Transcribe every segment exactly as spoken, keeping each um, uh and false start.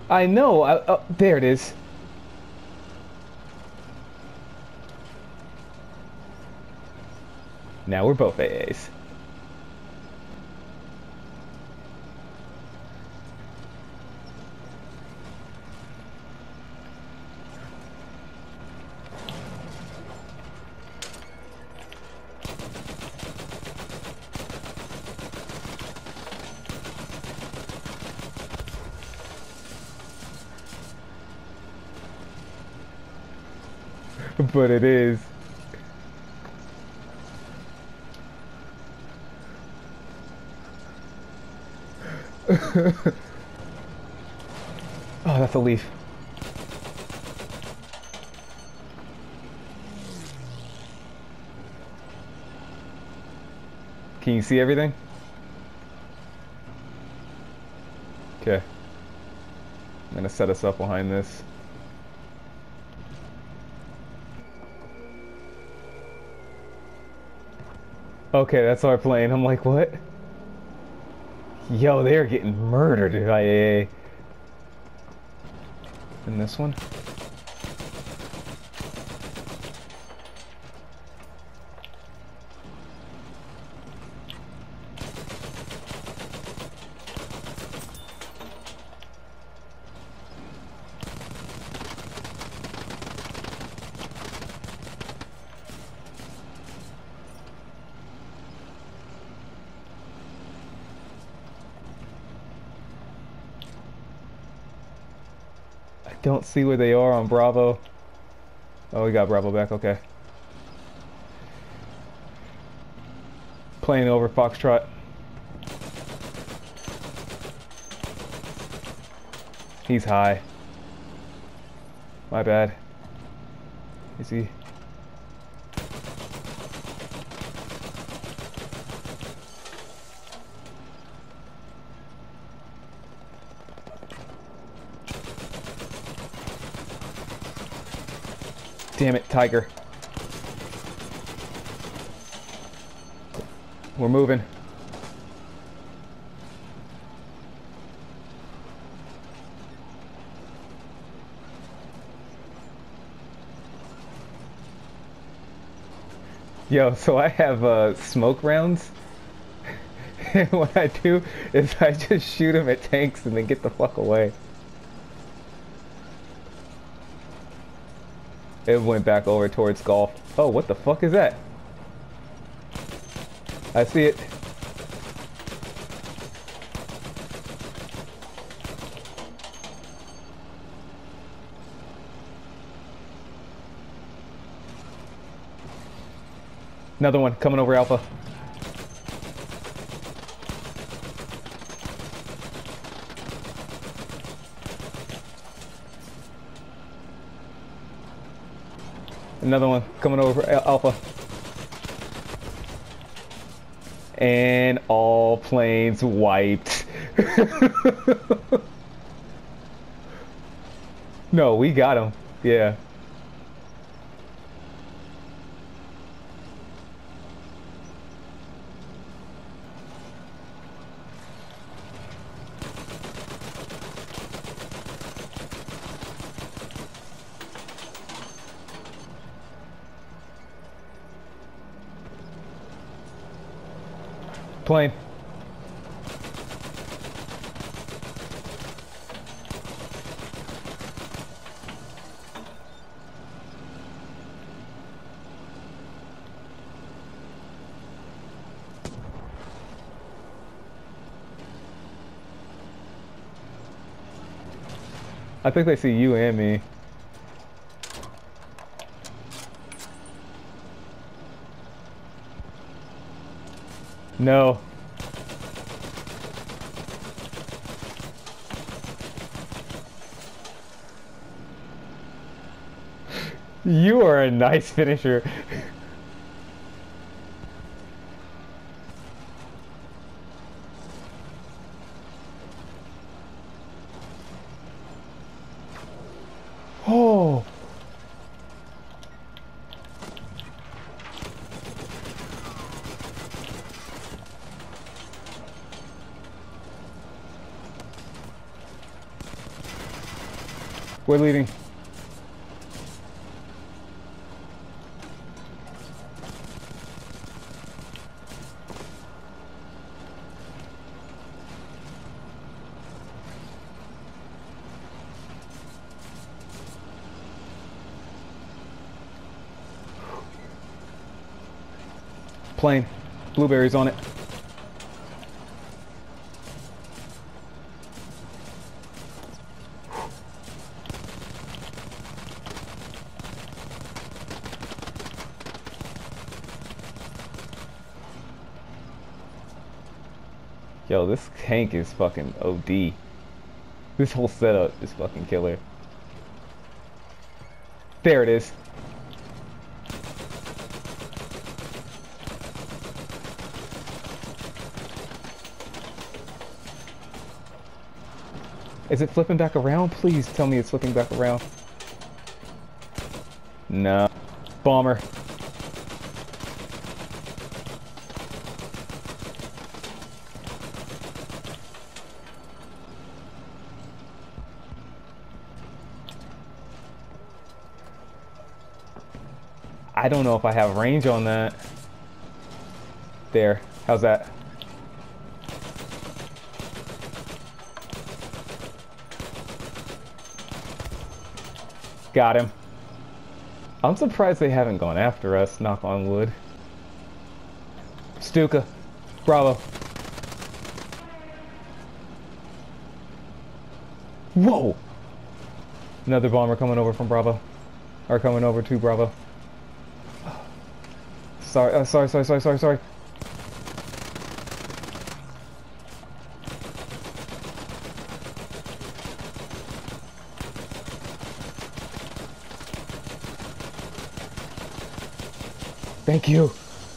I know. I, oh, there it is. Now we're both A As. But it is. Oh, that's a leaf. Can you see everything? Okay. I'm gonna set us up behind this. Okay, that's our plane. I'm like, what? Yo, they're getting murdered by A A. And this one? I don't see where they are on Bravo. Oh, we got Bravo back, okay. Plane over Foxtrot. He's high. My bad. Is he? Damn it, Tiger. We're moving. Yo, so I have uh, smoke rounds. And what I do is I just shoot them at tanks and then get the fuck away. It went back over towards golf. Oh, what the fuck is that? I see it. Another one coming over Alpha. Another one coming over Alpha. And all planes wiped. No, we got him. Yeah. Plane. I think they see you and me. No. You are a nice finisher. Oh. We're leaving. Plane. Blueberries on it. Yo, this tank is fucking O D. This whole setup is fucking killer. There it is. Is it flipping back around? Please tell me it's flipping back around. No. Bomber. I don't know if I have range on that. There. How's that? Got him. I'm surprised they haven't gone after us, knock on wood. Stuka. Bravo. Whoa! Another bomber coming over from Bravo. Or coming over to Bravo. Sorry, uh, sorry, sorry, sorry, sorry, sorry. Thank you.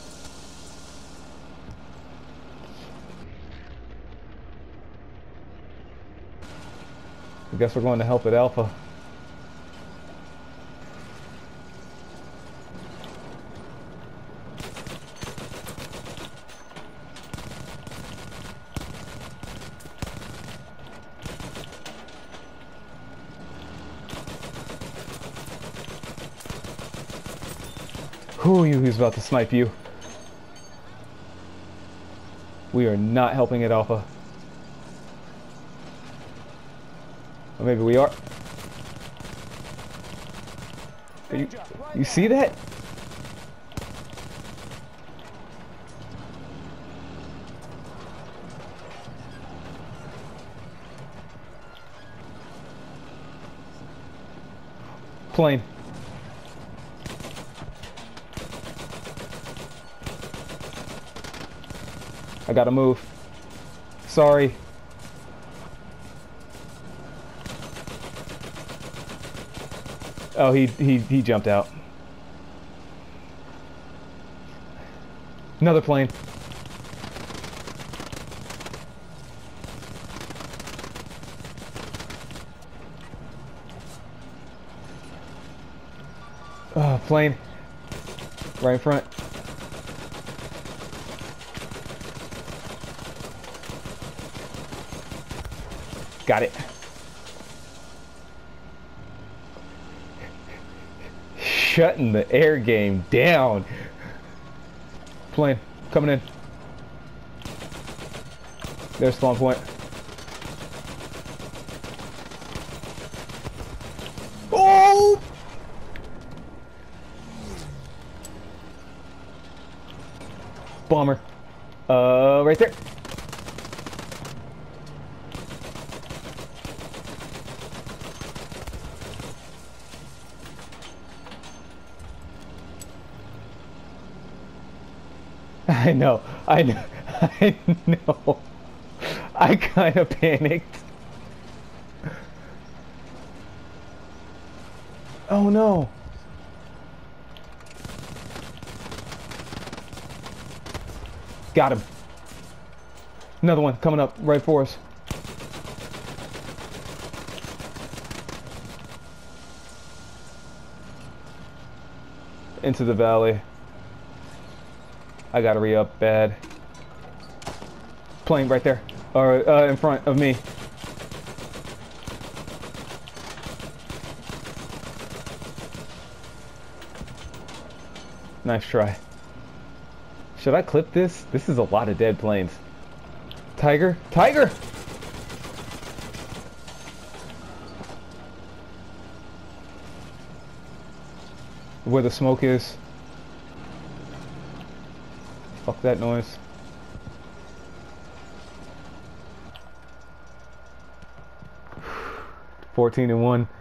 I guess we're going to help at Alpha. Who are you who's about to snipe you? We are not helping at Alpha. Or maybe we are. Are you, you see that? Plane. I gotta move. Sorry. Oh, he he he jumped out. Another plane. Oh, plane. Right in front. Got it. Shutting the air game down. Plane coming in. There's spawn point. Oh! Bomber. Uh, right there. I know, I know, I know. I kind of panicked. Oh no. Got him. Another one coming up right for us. Into the valley. I gotta re-up bad. Plane right there. Or uh, in front of me. Nice try. Should I clip this? This is a lot of dead planes. Tiger? Tiger! Where the smoke is. Fuck that noise. fourteen and one.